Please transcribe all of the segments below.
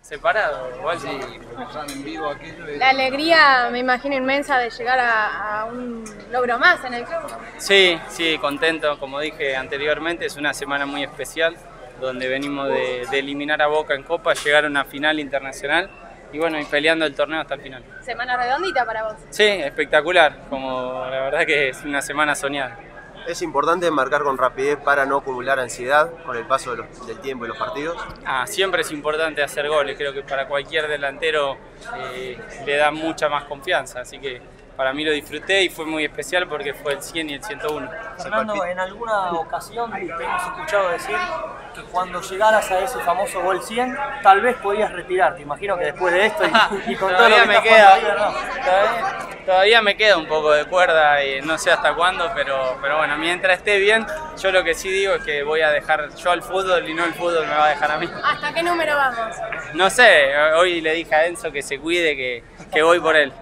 separado, igual Sí, porque estaban en vivo aquello. La alegría, me imagino, inmensa de llegar a un logro más en el club. Sí, sí, contento, como dije anteriormente, es una semana muy especial, donde venimos de eliminar a Boca en Copa, llegar a una final internacional y bueno, y peleando el torneo hasta el final. Semana redondita para vos. Sí, espectacular, como la verdad que es una semana soñada. Es importante marcar con rapidez para no acumular ansiedad con el paso del tiempo y los partidos. Siempre es importante hacer goles, creo que para cualquier delantero le da mucha más confianza, así que para mí lo disfruté y fue muy especial porque fue el 100 y el 101. Fernando, en alguna ocasión te hemos escuchado decir que cuando llegaras a ese famoso gol 100, tal vez podías retirarte. Imagino que después de esto y con todo lo que me está queda, jugando ahí, ¿no? todavía me queda un poco de cuerda y no sé hasta cuándo, pero bueno, mientras esté bien, yo lo que sí digo es que voy a dejar yo al fútbol y no el fútbol me va a dejar a mí. ¿Hasta qué número vamos? No sé, hoy le dije a Enzo que se cuide, que voy por él.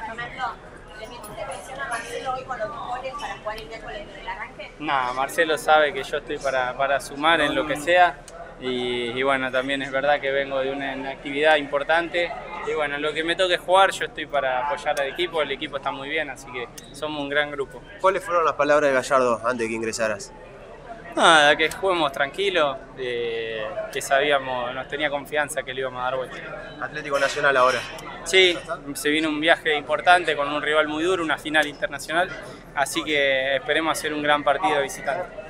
Marcelo hoy con los goles para jugar el miércoles del arranque? No, Marcelo sabe que yo estoy para sumar en lo que sea y bueno, también es verdad que vengo de una actividad importante y bueno, lo que me toque jugar yo estoy para apoyar al equipo, el equipo está muy bien, así que somos un gran grupo. ¿Cuáles fueron las palabras de Gallardo antes de que ingresaras? Nada, que juguemos tranquilos, que sabíamos, nos tenía confianza que le íbamos a dar vuelta. Atlético Nacional ahora. Sí, se viene un viaje importante con un rival muy duro, una final internacional, así que esperemos hacer un gran partido de visitante.